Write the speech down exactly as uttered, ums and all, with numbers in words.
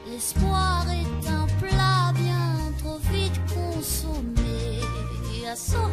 L'espoir est un plat bien trop vite consommé. À sauver